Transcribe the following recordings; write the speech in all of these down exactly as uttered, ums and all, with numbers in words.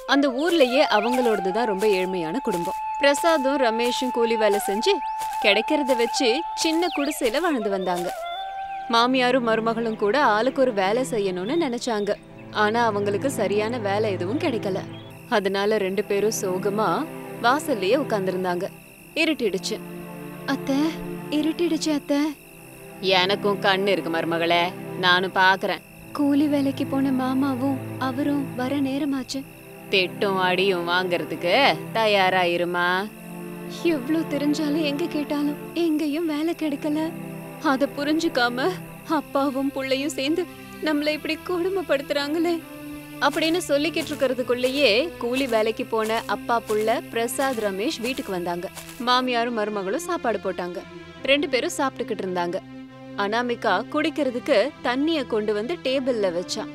அந்த ஊர்லயே அவங்களோடது தான் ரொம்ப ஏழ்மையான குடும்பம். பிரசாதும் ரமேஷும் கூலி வேலை செஞ்சு கிடைக்கிறத வச்சு சின்ன குடிசையில வாழ்ந்து வந்தாங்க. மாமியாரும் மருமகளும் கூட ஆளுக்கு ஒரு வேலை செய்யணும்னு நினைச்சாங்க. ஆனா அவங்களுக்கு சரியான வேலை எதுவும் கிடைக்கல. அதனால ரெண்டு பேரும் சோகமா வாசல்லையே உட்கார்ந்துருந்தாங்க. இருட்டிடுச்சு. அத்தை, இருட்டிடுச்சு அத்தை. எனக்கும் கண்ணு இருக்கு மருமகளே, நானும் பாக்குறேன். கூலி வேலைக்கு போன மாமாவும் அவரும் வர நேரமாச்சு. திட்டும் அடியும் வாங்கறதுக்கு தயாராயிருமா. எவ்வளவு தெரிஞ்சாலும் எங்க கேட்டாலும் எங்கேயும் வேலை கிடைக்கல. அத புரிஞ்சுக்காம அப்பாவும் புள்ளையும் சேர்ந்து நம்மள இப்படி கொடுமைப்படுத்துறாங்களே அப்படின்னு சொல்லிக்கிட்டு இருக்கிறதுக்குள்ளேயே கூலி வேலைக்கு போன அப்பா புள்ள பிரசாத் ரமேஷ் வீட்டுக்கு வந்தாங்க. மாமியாரும் மருமகளும் சாப்பாடு போட்டாங்க. ரெண்டு பேரும் சாப்பிட்டுக்கிட்டு இருந்தாங்க. அனாமிகா குடிக்கிறதுக்கு தண்ணிய கொண்டு வந்து டேபிள்ல வச்சான்.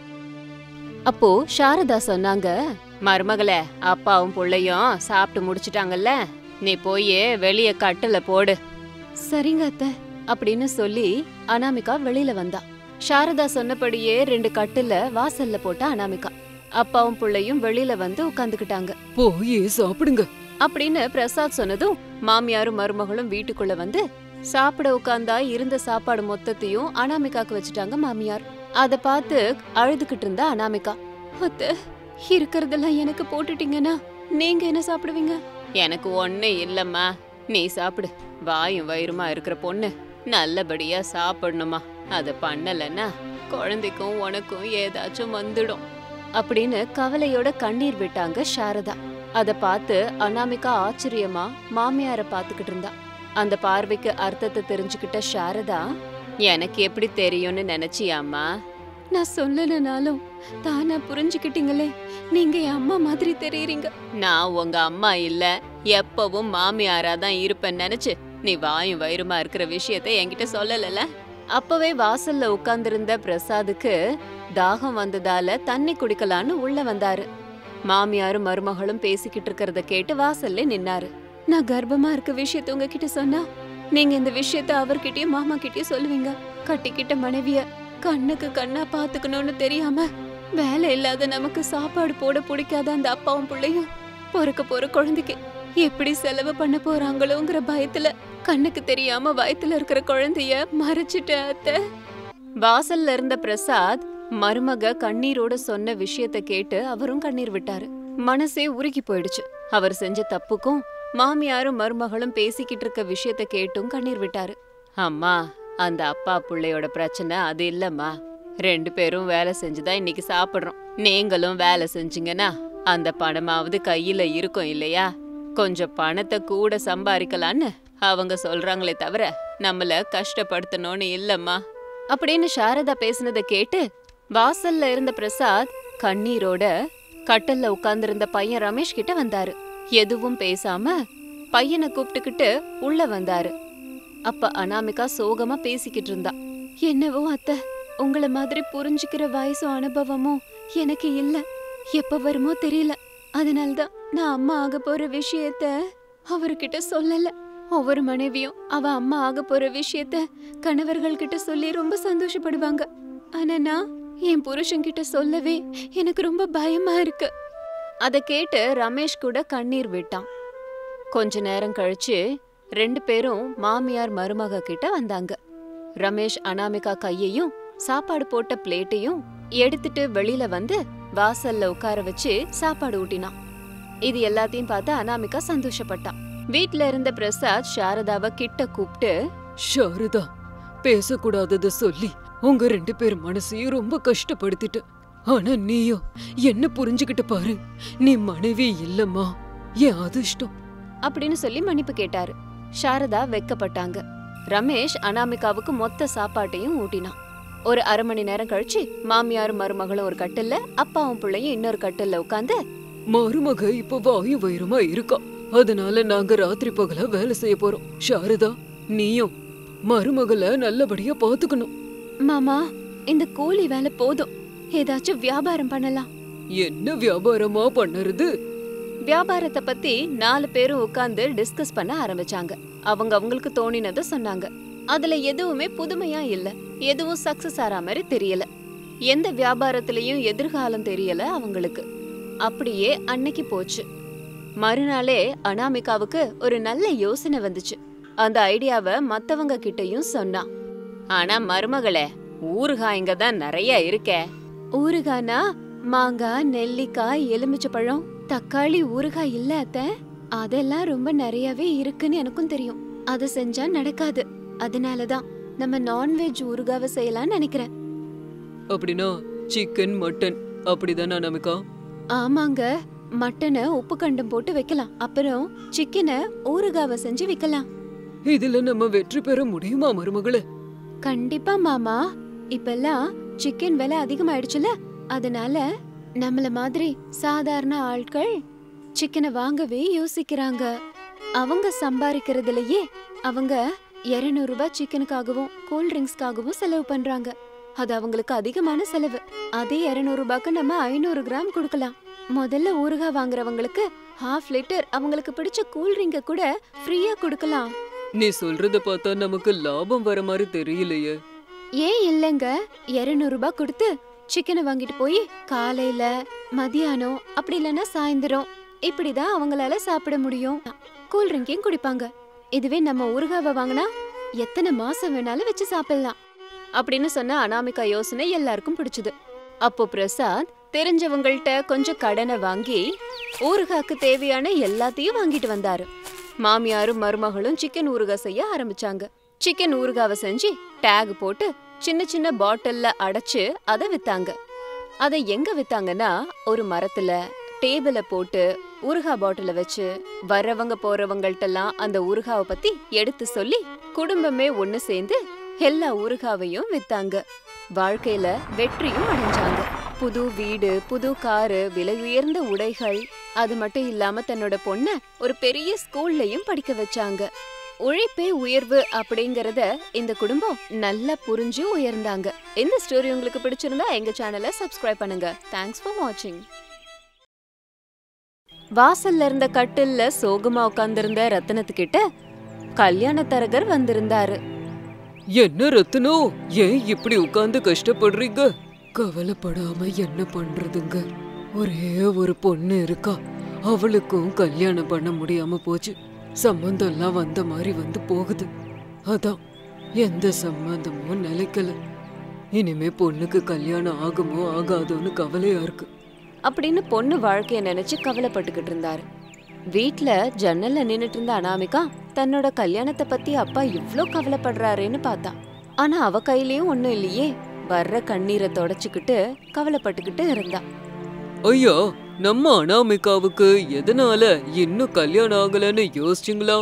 அப்போ சாரதா சொன்னாங்க, மருமகளே, அப்பாவும் புள்ளையும் சாப்பிட்டு முடிச்சிட்டாங்கல்ல, நீ போய் வெளிய கட்டுல போடு. சரிங்க அத்தை அப்படின்னு சொல்லி அனாமிகா வெளியில வந்தா. சாரதா சொன்னபடியே ரெண்டு கட்டுல வாசல்ல போட்டா அனாமிகா. அப்பாவும் புள்ளையும் வெளியில வந்து உட்காந்துக்கிட்டாங்க. போய் சாப்பிடுங்க அப்படின்னு பிரசாத் சொன்னதும் மாமியாரும் மருமகளும் வீட்டுக்குள்ள வந்து சாப்பிட உட்கார்ந்தா இருந்த சாப்பாடு மொத்தத்தையும் அனாமிகாக்கு வச்சுட்டாங்க மாமியார். அத பார்த்து அழுதுகிட்டு இருந்தா அனாமிகா. அத்தை, இருக்கிறதெல்லாம் எனக்கு போட்டுட்டீங்கன்னா நீங்க என்ன சாப்பிடுவீங்க? எனக்கு ஒண்ணு இல்லம்மா, நீ சாப்பிடு. வாயும் வயிறுமா இருக்கிற பொண்ணு நல்லபடியா சாப்பிடணுமா. அத பண்ணலன்னா குழந்தைக்கும் உனக்கும் ஏதாச்சும் வந்துடும் அப்படின்னு கவலையோட கண்ணீர் விட்டாங்க சாரதா. அத பார்த்து அனாமிகா ஆச்சரியமா மாமியார பாத்துக்கிட்டு இருந்தா. அந்த பார்வைக்கு அர்த்தத்தை தெரிஞ்சுக்கிட்ட சாரதா, எனக்கு எப்படி தெரியும்னு நினைச்சியாமா? நான் சொல்லலனாலும் தானா புரிஞ்சுக்கிட்டீங்களே, நீங்க என் அம்மா மாதிரி தெரியுறீங்க. நான் உங்க அம்மா இல்ல, எப்பவும் மாமியாரா தான் இருப்பேன்னு நினைச்சு நீ வாயும் வயிறுமா இருக்கிற விஷயத்த என்கிட்ட சொல்லல. அப்பவே வாசல்ல உட்கார்ந்திருந்த பிரசாதுக்கு தாகம் வந்ததால தண்ணி குடிக்கலான்னு உள்ள வந்தாரு. மாமியாரும் மருமகளும் பேசிக்கிட்டு இருக்கிறத கேட்டு வாசல்ல நின்னாரு. நான் கர்ப்பமா இருக்க விஷயத்த உங்ககிட்ட சொன்னா நீங்க இந்த விஷயத்த அவர்கிட்டயும் மாமா கிட்டயும் சொல்லுவீங்க. கட்டிக்கிட்ட மனைவிய கண்ணுக்கு கண்ணா பாத்துக்கணும்னு தெரியாம வேலை இல்லாத நமக்கு சாப்பாடு போட பிடிக்காத அந்த அப்பாவும் பிள்ளையும் பொறுக்க போற குழந்தைக்கு எப்படி செலவு பண்ண போறாங்களோங்கிற பயத்துல கண்ணுக்கு தெரியாம வயித்துல இருக்கிற குழந்தைய மறைச்சிட்ட அத்தை. வாசல்ல இருந்த பிரசாத் மருமக கண்ணீரோட சொன்ன விஷயத்த கேட்டு அவரும் கண்ணீர் விட்டாரு. மனசே உருகி போயிடுச்சு. அவர் செஞ்ச தப்புக்கும் மாமியாரும் மருமகளும் பேசிக்கிட்டு இருக்க விஷயத்த கேட்டும் கண்ணீர் விட்டாரு. அம்மா, அந்த அப்பா புள்ளையோட பிரச்சனை அது இல்லம்மா. ரெண்டு பேரும் வேலை செஞ்சுதான் இன்னைக்கு சாப்பிடுறோம். நீங்களும் வேலை செஞ்சீங்கன்னா அந்த பணமாவது கையில இருக்கும் இல்லையா? கொஞ்சம் பணத்தை கூட சம்பாதிக்கலான்னு அவங்க சொல்றாங்களே தவிர நம்மள கஷ்டப்படுத்தணும்னு இல்லம்மா அப்படின்னு சாரதா பேசினத கேட்டு வாசல்ல இருந்த பிரசாத் கண்ணீரோட கட்டல்ல உட்கார்ந்திருந்த பையன் ரமேஷ் கிட்ட வந்தாரு. எதுவும் பேசாம பையனை கூப்பிட்டுக்கிட்டு உள்ள வந்தாரு. அப்ப அனாமிகா சோகமா பேசிக்கிட்டு இருந்தா. என்னவோ அத்தை, உங்கள மாதிரி புரிஞ்சுக்கிற வயசும் அனுபவமும் எனக்கு இல்ல. எப்ப வருமோ தெரியல. அதனால்தான் நான் அம்மா ஆக போற விஷயத்த அவர்கிட்ட சொல்லல. ஒவ்வொரு மனைவியும் அவ அம்மா ஆக போற விஷயத்த கணவர்கள் கிட்ட சொல்லி ரொம்ப சந்தோஷப்படுவாங்க. ஆனா நான் என் புருஷன் கிட்ட சொல்லவே எனக்கு ரொம்ப பயமா இருக்கு. அத கேட்டு ரமேஷ் கூட கண்ணீர் விட்டான். கொஞ்ச நேரம் கழிச்சு ரெண்டு பேரும் மாமியார் மருமக கிட்ட வந்தாங்க. ரமேஷ் அனாமிகா கையையும் சாப்பாடு போட்ட பிளேட்டையும் எடுத்துட்டு வெளியில வந்து வாசல்ல உட்கார வச்சு சாப்பாடு ஊட்டினான். இது எல்லாத்தையும் பார்த்து அனாமிகா சந்தோஷப்பட்டான். வீட்ல இருந்த பிரசாத் சாரதாவை கிட்ட கூப்பிட்டு, சாரதா, பேசக்கூடாதத சொல்லி உங்க ரெண்டு பேர் மனசையும் ரொம்ப கஷ்டப்படுத்திட்டு, ஆனா நீயோ என்ன புரிஞ்சுக்கிட்டு பாரு. நீ மனைவி இல்லம்மா, என் அதிர்ஷ்டம் அப்படின்னு சொல்லி மன்னிப்பு கேட்டாரு. சாரதா வெக்கப்பட்டாங்க. ரமேஷ் அனாமிகாவுக்கு மொத்த சாப்பாட்டையும் ஊட்டினான். ஒரு அரை மணி நேரம் கழிச்சு மாமியாரும் மருமகளும் ஒரு கட்டில்ல, அப்பாவும் பிள்ளையும் இன்னொரு கட்டில்ல உட்காந்து, மருமக இப்ப வாயு வயிறுமா இருக்கா, அதனால நாங்க ராத்திரி பகலா வேலை செய்ய போறோம். சாரதா, நீயும் மருமகளை நல்லபடியா பாத்துக்கணும். மாமா, இந்த கூலி வேலை போதும், ஏதாச்சும் வியாபாரம் பண்ணலாம். என்ன வியாபாரமா பண்ணுறது? வியாபாரத்தை பத்தி நாலு பேரும் உட்கார்ந்து டிஸ்கஸ் பண்ண ஆரம்பிச்சாங்க. அவங்க அவங்களுக்கு தோணினத சொன்னாங்க. அதுல எதுவுமே புதுமையா இல்ல, எதுவும் சக்சஸ் ஆற மாதிரி தெரியல. எந்த வியாபாரத்திலயும் எதிர்காலம் தெரியல அவங்களுக்கு. அப்படியே அன்னைக்கு போச்சு. மறுநாளே அனாமிகாவுக்கு ஒரு நல்ல யோசனை வந்துச்சு. அந்த ஐடியாவை மத்தவங்க கிட்டயும் சொன்னா. ஆனா மருமகளே, ஊறுகாய் இங்க தான் நிறைய இருக்கே. ஊறுகானா மாங்காய், நெல்லிக்காய், எலுமிச்சப்பழம், தக்காளி ஊறுகாய் இல்ல அத்தை. அதெல்லாம் ரொம்ப நிறையவே இருக்குன்னு எனக்கும் தெரியும். அது செஞ்சா நடக்காது. அதனாலதான் நம்ம நான்வெஜ் ஊறுகாவை செய்யலாம்னு நினைக்கிறேன். அப்படின்னா சிக்கன், மட்டன் அப்படிதானே அனாமிகா? ஆமாங்க, மட்டனை உப்பு கண்டம் போட்டு வைக்கலாம். அப்புறம் சிக்கனை ஊறுகாவை செஞ்சு வைக்கலாம். இதுல நம்ம வெற்றி பெற முடியுமா மருமகளே? கண்டிப்பா மாமா. இப்பெல்லாம் சிக்கன் விலை அதிகமாயிடுச்சுல, அதனால நம்மள மாதிரி சாதாரண ஆட்கள் சிக்கனை வாங்கவே யோசிக்கிறாங்க. அவங்க சம்பாதிக்கிறதுலயே அவங்க இருநூறு ரூபாய் சிக்கனுக்காகவும் கூல் ட்ரிங்க்ஸ்க்காகவும் செலவு பண்றாங்க. அது அவங்களுக்கு அதிகமான செலவு. அதே இருநூறு ரூபாய்க்கு நம்ம ஐநூறு கிராம் கொடுக்கலாம். முதல்ல ஊறுகாய் வாங்குறவங்களுக்கு ஹாஃப் லிட்டர் அவங்களுக்கு பிடிச்ச கூல் ட்ரிங்க கூட ஃப்ரீயா கொடுக்கலாம். நீ சொல்றத பார்த்தா நமக்கு லாபம் வர மாதிரி தெரியலையே. ஏன் இல்லங்க, இருநூறு ரூபாய் கொடுத்து சிக்கனை வாங்கிட்டு போய் காலையில, மதியானம், அப்படி இல்லைன்னா சாயந்தரம் இப்படிதான் அவங்களால சாப்பிட முடியும். கூல் ட்ரிங்கையும் குடிப்பாங்க. இதுவே நம்ம ஊறுகாவை வாங்கினா எத்தனை மாசம் வேணாலும் வச்சு சாப்பிடலாம் அப்படின்னு சொன்ன அனாமிகா யோசனை எல்லாருக்கும் பிடிச்சது. அப்போ பிரசாத் தெரிஞ்சவங்கள்ட்ட கொஞ்சம் கடனை வாங்கி ஊறுகாய்க்கு தேவையான எல்லாத்தையும் வாங்கிட்டு வந்தாரு. மாமியாரும் மருமகளும் சிக்கன் ஊறுகாய் செய்ய ஆரம்பிச்சாங்க. சிக்கன் ஊறுகாவை செஞ்சு டேக் போட்டு சின்ன சின்ன பாட்டில்ல அடைச்சு அதை வித்தாங்க. அதை எங்க வித்தாங்கன்னா, ஒரு மரத்துல டேபிள போட்டு ஊறுகாய் பாட்டில வச்சு வர்றவங்க போறவங்கள்ட்டெல்லாம் அந்த ஊறுகாவை பத்தி எடுத்து சொல்லி குடும்பமே ஒண்ணு சேர்ந்து எல்லா ஊறுகாவையும் வித்தாங்க. வாழ்க்கையில வெற்றியும் அடைஞ்சாங்க. புது வீடு, புது காரு, விலை உயர்ந்த உடைகள், அது மட்டும் இல்லாம தன்னோட பொண்ண ஒரு பெரிய ஸ்கூல்லயும் படிக்க வச்சாங்க. உழைப்பே உயர்வு அப்படிங்கறத இந்த குடும்பம் நல்லா புரிஞ்சு உயர்ந்தாங்க. இந்த ஸ்டோரி உங்களுக்கு பிடிச்சிருந்தா எங்க சேனலை சப்ஸ்கிரைப் பண்ணுங்க. தேங்க்ஸ் ஃபார் வாட்சிங். வாசல்ல இருந்த கட்டில்ல சோகமா உட்கார்ந்திருந்த ரத்தினத்துக்கிட்ட கல்யாண தரகர் வந்திருந்தாரு. என்ன ரத்னோ, ஏன் இப்படி உட்கார்ந்து கஷ்டப்படுறீங்க? கவலைப்படாம என்ன பண்றதுங்க, ஒரே ஒரு பொண்ணு இருக்கா, அவளுக்கும் கல்யாணம் பண்ண முடியாம போச்சு. சம்பந்தம் எல்லாம் வந்த மாதிரி வந்து போகுது. அதான் எந்த சம்பந்தமும் நிலைக்கல. இனிமே பொண்ணுக்கு கல்யாணம் ஆகுமோ ஆகாதோன்னு கவலையா இருக்கு அப்படின்னு பொண்ணு வாழ்க்கைய நினைச்சு கவலைப்பட்டுக்கிட்டு இருந்தாரு. வீட்ல ஜன்னல்ல நின்னுட்டு இருந்த அனாமிகா தன்னோட கல்யாணத்தை பத்தி அப்பா இவ்ளோ கவலைப்படுறாருன்னு பார்த்தா. ஆனா அவ கையிலயும் ஒண்ணும் இல்லையே. வர்ற கண்ணீரை தொடச்சுக்கிட்டு கவலைப்பட்டுக்கிட்டு இருந்தா. ஐயா, நம்ம அனாமிகாவுக்கு எதனால இன்னும் கல்யாணம் ஆகலன்னு யோசிச்சிங்களா?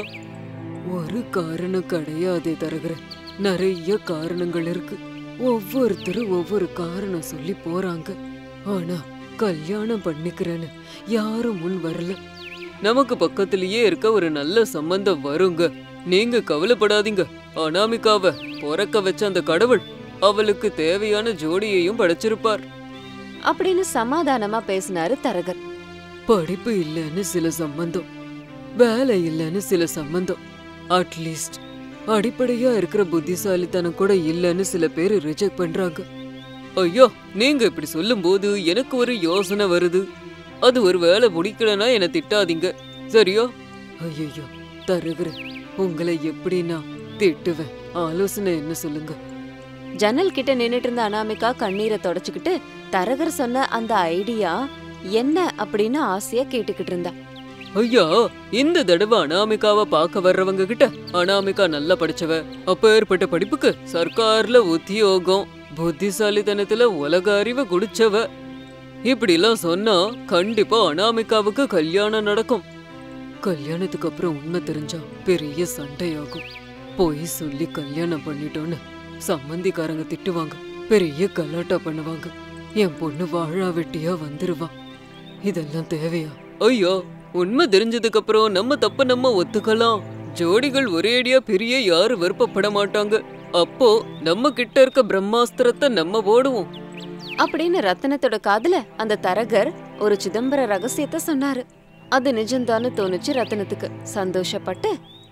ஒரு காரணம் கிடையாதே தரகர, நிறைய காரணங்கள் இருக்கு. ஒவ்வொருத்தரும் ஒவ்வொரு காரணம் சொல்லி போறாங்க. ஆனா கல்யாணம் பண்ணிக்கிறேன்னு யாரும் முன் வரல. நமக்கு பக்கத்திலேயே இருக்க ஒரு நல்ல சம்பந்தம் வருங்க, நீங்க கவலைப்படாதீங்க. அனாமிகாவை பொறக்க வச்ச அந்த கடவுள் அவளுக்கு தேவையான ஜோடியையும் படைச்சிருப்பார் அப்படின்னு சமாதானமா பேசினாரு தரகர். படிப்பு இல்லைன்னு சில சம்பந்தம், வேலை இல்லைன்னு சில சம்பந்தம், அட்லீஸ்ட் அடிப்படையா இருக்கிற புத்திசாலித்தனம் கூட இல்லைன்னு சில பேர் ரிஜெக்ட் பண்றாங்க. ஐயோ, நீங்க இப்படி சொல்லும் போது எனக்கு ஒரு யோசனை வருது. அது ஒரு வேலை முடிக்கலன்னா என்ன திட்டாதீங்க, சரியா? ஐயோ தரகர, உங்களை எப்படி நான் திட்டுவேன்? ஆலோசனை என்ன சொல்லுங்க. ஜன்னல் கிட்ட நின்னுட்டு இருந்த அனாமிகா கண்ணீரை தொடச்சுக்கிட்டு தரகர் சொன்ன அந்த ஐடியா என்ன அப்படின்னு ஆசையா கேட்டுக்கிட்டு இருந்தா. ஐயா, இந்த தடவை அனாமிகாவை பார்க்க வர்றவங்க கிட்ட அனாமிகா நல்லா படிச்சவ, அப்ப ஏற்பட்ட படிப்புக்கு சர்க்கார்ல உத்தியோகம், புத்திசாலித்தனத்துல உலக அறிவை குடிச்சவ, இப்படி எல்லாம் சொன்னா கண்டிப்பா அனாமிகாவுக்கு கல்யாணம் நடக்கும். கல்யாணத்துக்கு அப்புறம் உண்மை தெரிஞ்சா பெரிய சண்டையாகும். போய் சொல்லி கல்யாணம் பண்ணிட்டோன்னு சம்மந்திக்காரங்க திட்டுவாங்க, பெரிய கலாட்டா பண்ணுவாங்க, என் பொண்ணு வாழா வெட்டியா வந்துருவா. இதெல்லாம் தேவையா? ஐயோ, உண்மை தெரிஞ்சதுக்கு அப்புறம் நம்ம தப்ப நம்ம ஒத்துக்கலாம். ஜோடிகள் ஒரேடியா பிரிய யாரும் விருப்பப்பட மாட்டாங்க. அப்போ நம்ம கிட்ட இருக்க பிரம்மாஸ்திரத்தை நம்ம போடுவோம் அப்படின்னு ரத்தினத்தோட காதுல அந்த தரகர் ஒரு சிதம்பர ரகசியத்தை சொன்னாரு. அது நிஜம்தான்னு தோணுச்சு ரத்தினத்துக்கு. சந்தோஷப்பட்டு,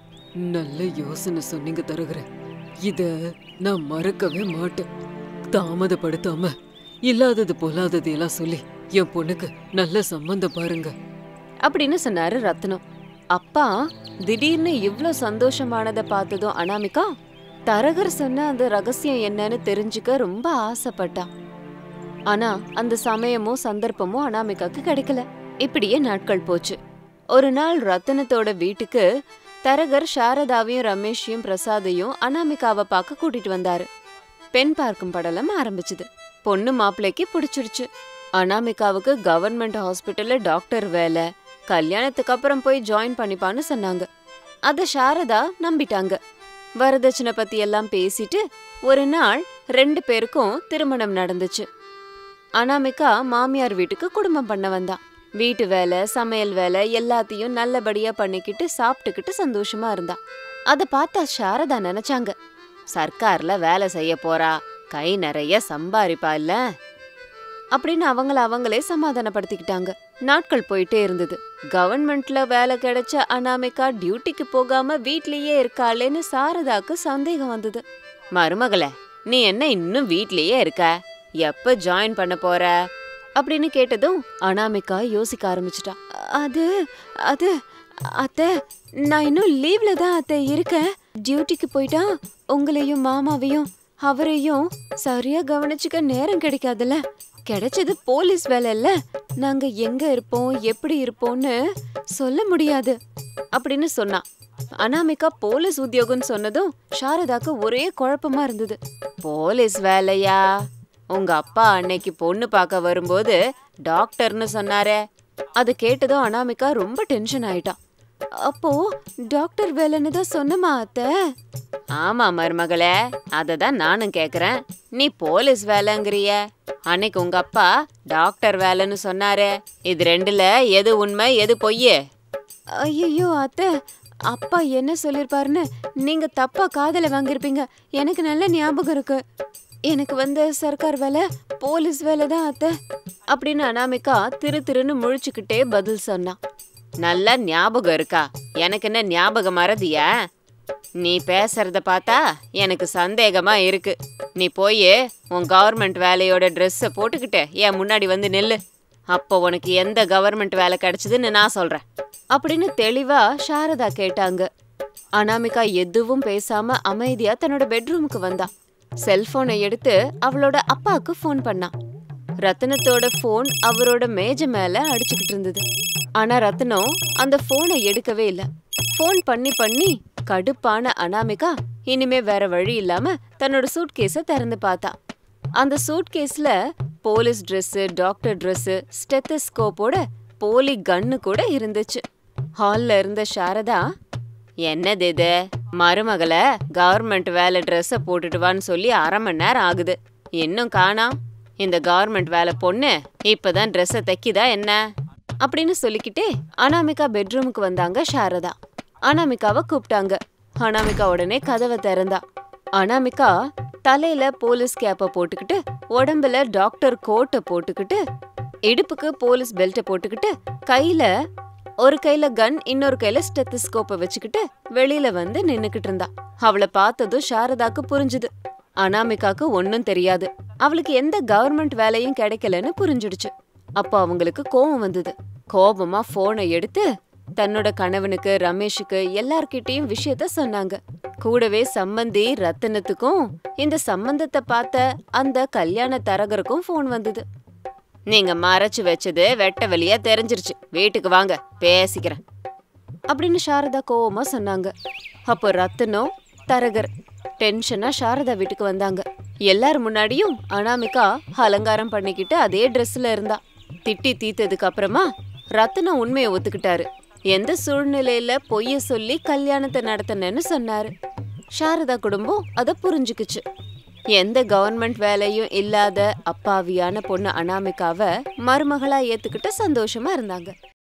நல்ல யோசனை சொன்னீங்க தரகர, இத நான் மறக்கவே மாட்டேன். தாமதப்படுத்தாம இல்லாதது பொல்லாதது எல்லாம் சொல்லி என் பொண்ணுக்கு நல்ல சம்பந்தம் பாருங்க அப்படின்னு சொன்னாரு ரத்னம். அப்பா திடீர்னு இவ்ளோ சந்தோஷமானதை பார்த்ததும் அனாமிகா தரகர் சொன்ன அந்த ரகசியம் என்னன்னு தெரிஞ்சுக்க ரொம்ப ஆசைப்பட்டா. ஆனா அந்த சமயமும் சந்தர்ப்பமும் அனாமிகாக்கு கிடைக்கல. இப்படியே நாட்கள் போச்சு. ஒரு நாள் ரத்தனத்தோட வீட்டுக்கு தரகர் சாரதாவையும் ரமேஷையும் பிரசாதையும் அனாமிகாவை பார்க்க கூட்டிட்டு வந்தாரு. பெண் பார்க்கும் படலம் ஆரம்பிச்சுது. பொண்ணு மாப்பிள்ளைக்கு பிடிச்சிருச்சு. அனாமிகாவுக்கு கவர்மெண்ட் ஹாஸ்பிட்டல்ல டாக்டர் வேலை, கல்யாணத்துக்கு அப்புறம் போய் ஜாயின் பண்ணிப்பான்னு சொன்னாங்க. அத சாரதா நம்பிட்டாங்க. வரதட்சணை பத்தி எல்லாம் பேசிட்டு ஒரு நாள் ரெண்டு பேருக்கும் திருமணம் நடந்துச்சு. அனாமிகா மாமியார் வீட்டுக்கு குடும்பம் பண்ண வந்தா. வீட்டு வேலை, சமையல் வேலை எல்லாத்தையும் நல்லபடியா பண்ணிக்கிட்டு சாப்பிட்டுக்கிட்டு சந்தோஷமா இருந்தா. அத பார்த்தா சாரதா நினைச்சாங்க, சர்க்கார்ல வேலை செய்ய போறா, கை நிறைய சம்பாரிப்பா இல்ல அப்படின்னு அவங்கள அவங்களே சமாதானப்படுத்திக்கிட்டாங்க. நாட்கள் போயிட்டே இருந்தது. கவர்மெண்ட்ல வேலை கிடைச்ச அனாமிகா டியூட்டிக்கு போகாம வீட்லயே இருக்காளேன்னு சாரதாக்கு சந்தேகம் வந்தது. மருமகளே, நீ என்ன இன்னும் வீட்லயே இருக்க? எப்ப ஜாயின் பண்ண போற அப்படின்னு கேட்டதும் அனாமிகா யோசிக்க ஆரம்பிச்சிட்டா. அது அது அத்தை, நான் இன்னும் லீவ்ல தான் அத்தை இருக்கேன். டியூட்டிக்கு போயிட்டா உங்களையும் மாமாவையும் அவரையும் சரியா கவனிச்சுக்க நேரம் கிடைக்காதுல்ல. கிடைச்சது போலீஸ் வேலை இல்ல, நாங்க எங்க இருப்போம் எப்படி இருப்போம்னு சொல்ல முடியாது அப்படின்னு சொன்னா. அனாமிகா போலீஸ் உத்தியோகம்னு சொன்னதும் சாரதாக்கு ஒரே குழப்பமா இருந்தது. போலீஸ் வேலையா? உங்க அப்பா அன்னைக்கு பொண்ணு பார்க்க வரும்போது டாக்டர்னு சொன்னாரே. அது கேட்டதும் அனாமிகா ரொம்ப டென்ஷன் ஆயிட்டா. அப்போ டாக்டர் வேலைன்னு தான் சொன்னமா அத்தை? ஆமா மருமகளே, அததான் நானும் கேக்குறேன். நீ போலீஸ் வேலைங்கிறிய, அன்னைக்கு உங்க அப்பா டாக்டர் வேலைன்னு சொன்னாரே. இது ரெண்டுல எது உண்மை எது பொய்யே? ஐயோ அத்தை, அப்பா என்ன சொல்லிருப்பாருன்னு நீங்க தப்பா காதல வாங்கிருப்பீங்க. எனக்கு நல்ல ஞாபகம் இருக்கு. எனக்கு வந்த சர்க்கார் வேலை போலீஸ் வேலை தான் அத்தை அப்படின்னு அனாமிகா திரு திருன்னு முழிச்சுக்கிட்டே பதில் சொன்னா. நல்லா ஞாபகம் இருக்கா? எனக்கு என்ன ஞாபகம் மறதியா? நீ பேசுறத பார்த்தா எனக்கு சந்தேகமா இருக்கு. நீ போய் உன் கவர்மெண்ட் வேலையோட ட்ரெஸ்ஸை போட்டுக்கிட்டு என் முன்னாடி வந்து நில்லு. அப்போ உனக்கு எந்த கவர்மெண்ட் வேலை கிடைச்சதுன்னு நான் சொல்றேன் அப்படின்னு தெளிவா சாரதா கேட்டாங்க. அனாமிகா எதுவும் பேசாம அமைதியா தன்னோட பெட்ரூமுக்கு வந்தா. செல்போனை எடுத்து அவளோட அப்பாவுக்கு ஃபோன் பண்ணா. ரத்னத்தோட ஃபோன் அவரோட மேஜை மேல அடிச்சுக்கிட்டு இருந்தது. ஆனா ரத்னம் அந்த போனை எடுக்கவே இல்ல. ஃபோன் பண்ணி பண்ணி கடுப்பான அனாமிகா இனிமே வேற வழி இல்லாம தன்னோட சூட்கேஸ திறந்து பார்த்தா. அந்த சூட்கேஸ்ல போலீஸ் ட்ரெஸ், டாக்டர் ட்ரெஸ், ஸ்டெத்தஸ்கோப்போட போலி கன்னு கூட இருந்துச்சு. ஹால்ல இருந்த சாரதா, என்னது இது? மருமகளை கவர்மெண்ட் வேலை ட்ரெஸ்ஸ போட்டுட்டு வான்னு சொல்லி அரை மணி நேரம் ஆகுது, இன்னும் காணாம். இந்த கவர்மெண்ட் வேலை பொண்ணு இப்பதான் ட்ரெஸ்ஸ தைக்கிதா என்ன அப்படின்னு சொல்லிக்கிட்டே அனாமிகா பெட்ரூமுக்கு வந்தாங்க சாரதா. அனாமிகாவை கூப்பிட்டாங்க. அனாமிகா உடனே கதவை திறந்தா. அனாமிகா தலையில போலீஸ் கேப்ப போட்டுக்கிட்டு, உடம்புல டாக்டர் கோட்டை போட்டுக்கிட்டு, இடுப்புக்கு போலீஸ் பெல்ட்டை போட்டுக்கிட்டு, கையில ஒரு கையில கன் இன்னொரு கையில ஸ்டெத்தஸ்கோப்பை வச்சுக்கிட்டு வெளியில வந்து நின்னுக்கிட்டு இருந்தா. அவளை பார்த்ததும் சாரதாக்கு புரிஞ்சுது, அனாமிகாக்கு ஒன்னும் தெரியாது, அவளுக்கு எந்த கவர்மெண்ட் வேலையும் கிடைக்கலன்னு புரிஞ்சிடுச்சு. அப்போ அவங்களுக்கு கோபம் வந்தது. கோபமா போனை எடுத்து தன்னோட கணவனுக்கு, ரமேஷுக்கு எல்லார்கிட்டயும் விஷயத்த சொன்னாங்க. கூடவே சம்பந்தி ரத்தனத்துக்கும் இந்த சம்பந்தத்தை பார்த்த அந்த கல்யாண தரகருக்கும் போன் வந்தது. நீங்க மறைச்சு வச்சது வெட்ட வெளியா தெரிஞ்சிருச்சு, வீட்டுக்கு வாங்க பேசிக்கிறேன் அப்படின்னு சாரதா கோவமா சொன்னாங்க. அப்போ ரத்தனம், தரகர் டென்ஷனா சாரதா வீட்டுக்கு வந்தாங்க. எல்லாரும் முன்னாடியும் அனாமிகா அலங்காரம் பண்ணிக்கிட்டு அதே ட்ரெஸ்ல இருந்தா. திட்டி தீத்ததுக்கு அப்புறமா ரத்தனம் உண்மையை ஒத்துக்கிட்டாரு. எந்த சூழ்நிலையில பொய்ய சொல்லி கல்யாணத்தை நடத்தினேன்னு சொன்னாரு. சாரதா குடும்பம் அத புரிஞ்சுக்குச்சு. எந்த கவர்மெண்ட் வேலையும் இல்லாத அப்பாவியான பொண்ணு அனாமிகாவை மருமகளா ஏத்துக்கிட்டு சந்தோஷமா இருந்தாங்க.